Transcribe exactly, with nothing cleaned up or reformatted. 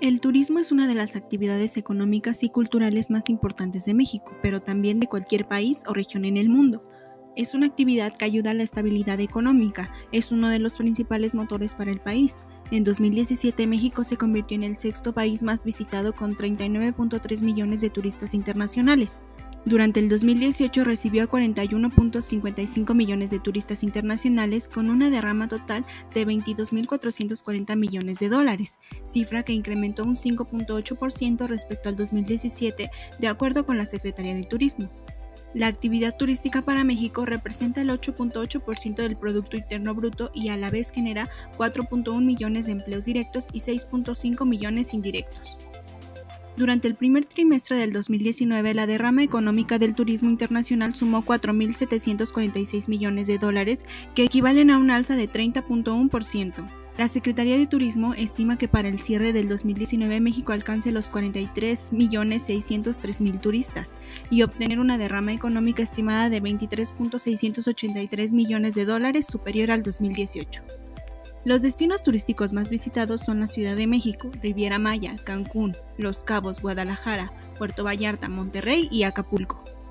El turismo es una de las actividades económicas y culturales más importantes de México, pero también de cualquier país o región en el mundo. Es una actividad que ayuda a la estabilidad económica, es uno de los principales motores para el país. En dos mil diecisiete, México se convirtió en el sexto país más visitado con treinta y nueve punto tres millones de turistas internacionales. Durante el dos mil dieciocho recibió a cuarenta y uno punto cincuenta y cinco millones de turistas internacionales con una derrama total de veintidós mil cuatrocientos cuarenta millones de dólares, cifra que incrementó un cinco punto ocho por ciento respecto al dos mil diecisiete, de acuerdo con la Secretaría de Turismo. La actividad turística para México representa el ocho punto ocho por ciento del Producto Interno Bruto y a la vez genera cuatro punto uno millones de empleos directos y seis punto cinco millones indirectos. Durante el primer trimestre del dos mil diecinueve, la derrama económica del turismo internacional sumó cuatro mil setecientos cuarenta y seis millones de dólares, que equivalen a un alza de treinta punto uno por ciento. La Secretaría de Turismo estima que para el cierre del dos mil diecinueve México alcance los cuarenta y tres millones seiscientos tres mil turistas y obtener una derrama económica estimada de veintitrés punto seiscientos ochenta y tres millones de dólares, superior al dos mil dieciocho. Los destinos turísticos más visitados son la Ciudad de México, Riviera Maya, Cancún, Los Cabos, Guadalajara, Puerto Vallarta, Monterrey y Acapulco.